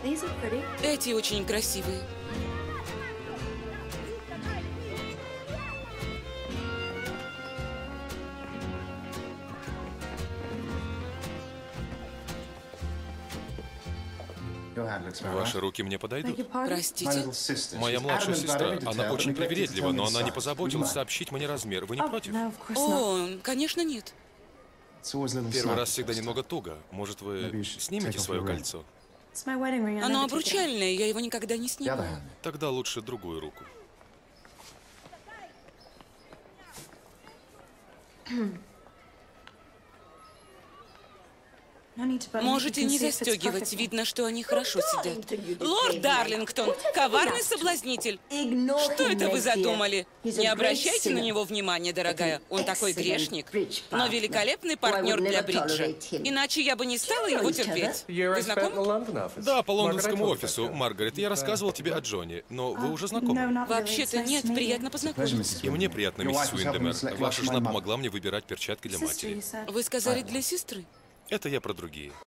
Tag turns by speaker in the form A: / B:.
A: Эти очень красивые.
B: Ваши руки мне подойдут.
A: Простите.
B: Моя младшая сестра, она очень привередлива, но она не позаботилась сообщить мне размер. Вы не против?
A: О, конечно, нет.
B: Первый раз всегда немного туго. Может, вы снимете свое кольцо?
A: Оно обручальное, я его никогда не снимаю.
B: Тогда лучше другую руку.
A: Можете не застегивать, видно, что они хорошо сидят. Лорд Дарлингтон, коварный соблазнитель. Что это вы задумали? Не обращайте на него внимания, дорогая. Он такой грешник, но великолепный партнер для бриджа. Иначе я бы не стала его терпеть. Вы знакомы?
B: Да, по лондонскому офису, Маргарет. Я рассказывал тебе о Джоне, но вы уже знакомы.
A: Вообще-то нет, приятно познакомиться.
B: И мне приятно, миссис Уиндемер. Ваша жена помогла мне выбирать перчатки для матери.
A: Вы сказали для сестры?
B: Это я про другие.